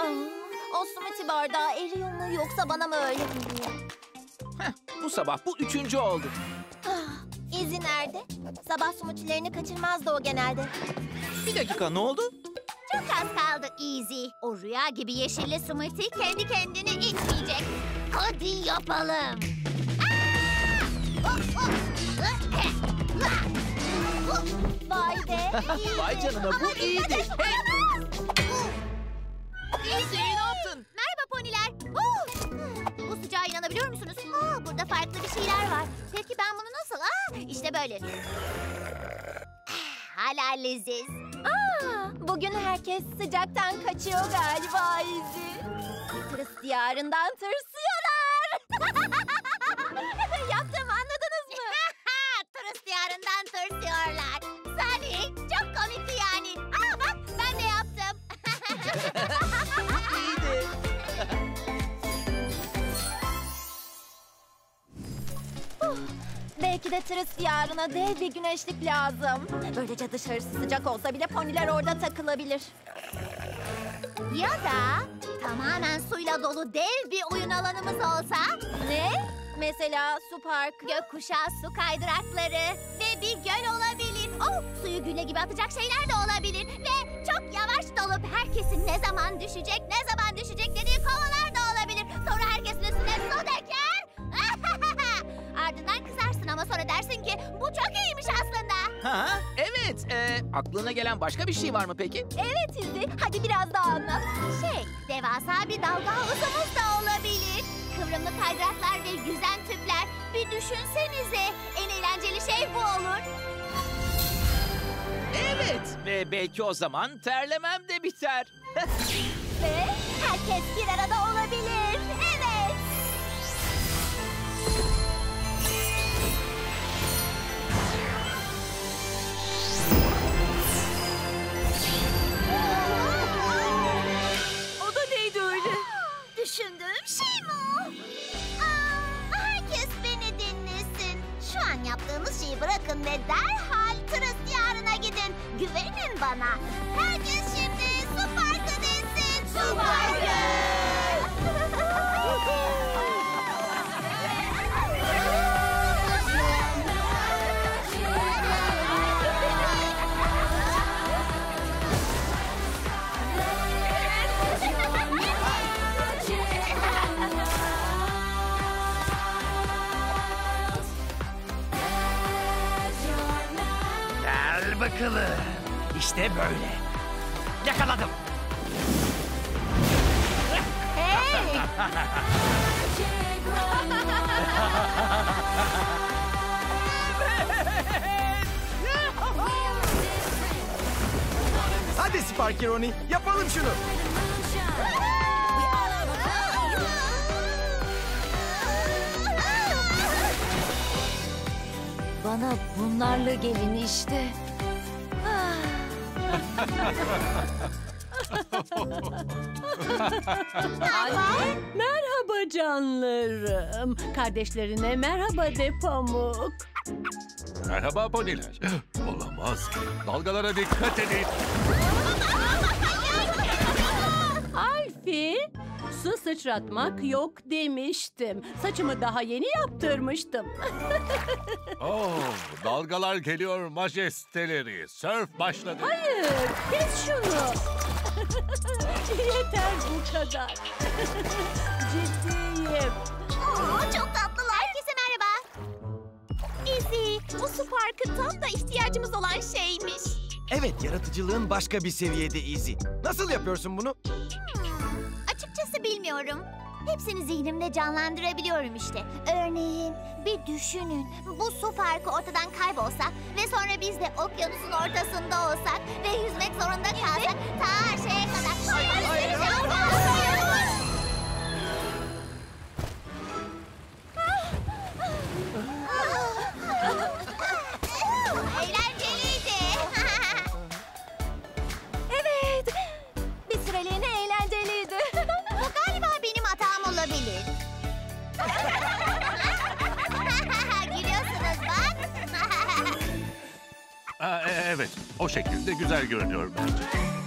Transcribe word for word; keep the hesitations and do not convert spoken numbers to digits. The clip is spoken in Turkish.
O smoothie bardağı eriyor mu yoksa bana mı öyle geliyor? Heh, bu sabah bu üçüncü oldu. İzi nerede? Sabah smoothie'lerini kaçırmazdı o genelde. Bir dakika, ne oldu? Çok az kaldı Easy. O rüya gibi yeşilli smoothie kendi kendini içmeyecek. Hadi yapalım. Vay be. Vay canına, bu iyiydi. Hey! Easy, ne yaptın? Merhaba poniler. Uh! Bu sıcağa inanabiliyor musunuz? Aa, burada farklı bir şeyler var. Peki ben bunu nasıl? Aa, işte böyle. Hala leziz. Aa, bugün herkes sıcaktan kaçıyor galiba İzi. Tırıs diyarından tırsıyorlar. Yaptığımı anladınız mı? Tırıs diyarından tırsıyorlar. Sani çok komikti yani. Aa bak ben de yaptım. İyiydi. Belki de Tırıs diyarına dev bir güneşlik lazım. Böylece dışarısı sıcak olsa bile poniler orada takılabilir. Ya da tamamen suyla dolu dev bir oyun alanımız olsa? Ne? Mesela su parkı. Gökkuşağı su kaydırakları ve bir göl olabilir. Oh, suyu gülle gibi atacak şeyler de olabilir. Ve çok yavaş dolup herkesin ne zaman düşecek, ne zaman düşecek dediği kovalar da olabilir. Sonra herkesin üstüne su döker. Ardından kızarsın ama sonra dersin ki bu çok iyiymiş aslında. Ha, evet. Ee, aklına gelen başka bir şey var mı peki? Evet İzi. Hadi biraz daha anlat. Şey, devasa bir dalga havuzumuz da olabilir. Kıvrımlı kaydıraklar ve yüzen tüpler. Bir düşünsenize. En eğlenceli şey bu olur. Evet. Ve belki o zaman terlemem de biter. Ve herkes bir arada olabilir. Evet. O da neydi öyle? Düşündüğüm şey mi o? Aa, herkes beni dinlesin. Şu an yaptığımız şeyi bırakın ve derhal Tırıs diyarına gidin. Güvenin bana. Herkes şimdi su parkı desin. Su parkı! Gel bakalım. İşte böyle. Yakaladım. Hey! Hadi Sparky Ronnie, yapalım şunu. Bana bunlarla gelin işte. Merhaba canlarım. Kardeşlerine merhaba de Pamuk. Merhaba poniler. Olamaz. Dalgalara dikkat edin. Alfie, su sıçratmak yok demiştim. Saçımı daha yeni yaptırmıştım. Oo, dalgalar geliyor majesteleri. Sörf başladı. Hayır, kes şunu. Yeter bu kadar. Ciddiyim. Oo, çok tatlılar. Herkese merhaba. İzi, bu su parkı tam da ihtiyacımız olan şeymiş. Evet, yaratıcılığın başka bir seviyede Easy. Nasıl yapıyorsun bunu? Açıkçası bilmiyorum. Hepsini zihnimde canlandırabiliyorum işte. Örneğin bir düşünün. Bu su parkı ortadan kaybolsa ve sonra biz de okyanusun ortasında olsak ve yüzmek zorunda kalsak ta şeye kadar. Hayır, hayır, eğlenceliydi. Evet, bir süreliğine eğlenceliydi. Bu galiba benim hatam olabilir. Gülüyorsunuz bak. Aa, e- evet, o şekilde güzel görünüyor bence.